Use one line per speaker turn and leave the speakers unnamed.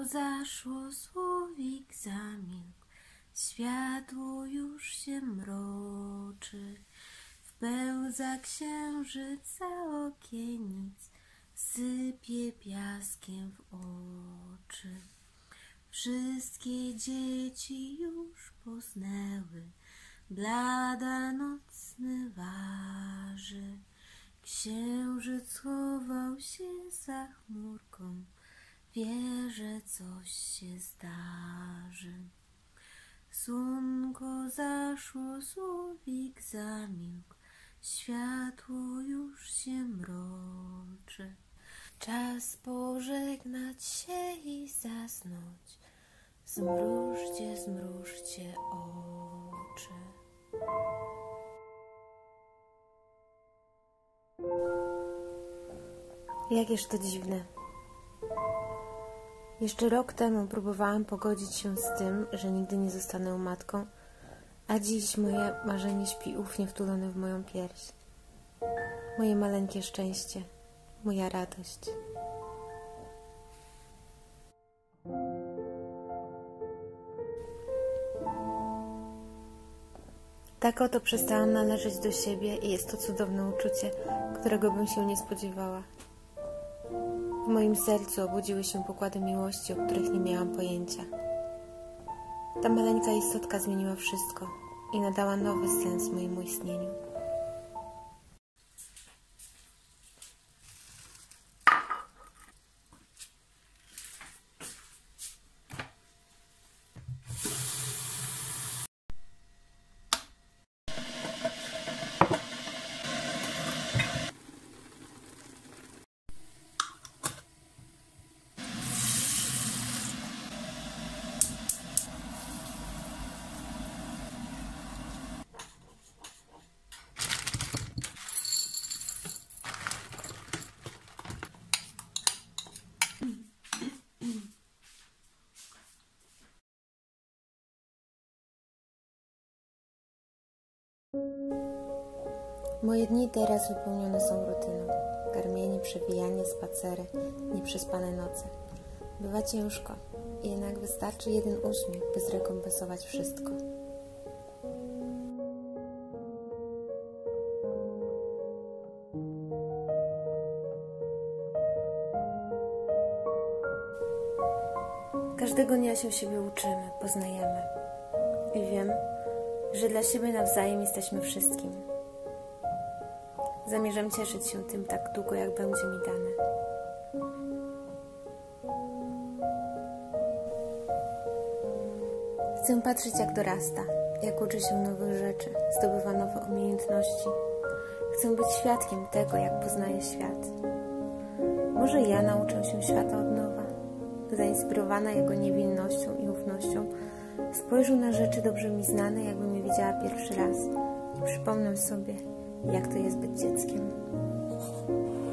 zaszło, słowik zamilkł, światło już się mroczy. Wpełza księżyc za okienic, sypie piaskiem w oczy. Wszystkie dzieci już posnęły, blada nocny waży. Księżyc schował się za chmurką, wie, że coś się zdarzy. Słonko zaszło, słowik zamilkł, światło już się mroczy. Czas pożegnać się i zasnąć, zmrużcie, zmrużcie oczy. Jakież to dziwne. Jeszcze rok temu próbowałam pogodzić się z tym, że nigdy nie zostanę matką, a dziś moje marzenie śpi ufnie wtulone w moją pierś. Moje maleńkie szczęście, moja radość. Tak oto przestałam należeć do siebie i jest to cudowne uczucie, którego bym się nie spodziewała. W moim sercu obudziły się pokłady miłości, o których nie miałam pojęcia. Ta maleńka istotka zmieniła wszystko i nadała nowy sens mojemu istnieniu. Moje dni teraz wypełnione są rutyną. Karmienie, przewijanie, spacery, nieprzespane noce. Bywa ciężko, jednak wystarczy jeden uśmiech, by zrekompensować wszystko. Każdego dnia się siebie uczymy, poznajemy. I wiem, że dla siebie nawzajem jesteśmy wszystkim. Zamierzam cieszyć się tym tak długo, jak będzie mi dane. Chcę patrzeć, jak dorasta, jak uczy się nowych rzeczy, zdobywa nowe umiejętności. Chcę być świadkiem tego, jak poznaje świat. Może ja nauczę się świata od nowa. Zainspirowana jego niewinnością i ufnością, spojrzę na rzeczy dobrze mi znane, jakbym je widziała pierwszy raz i przypomnę sobie, jak to jest być dzieckiem.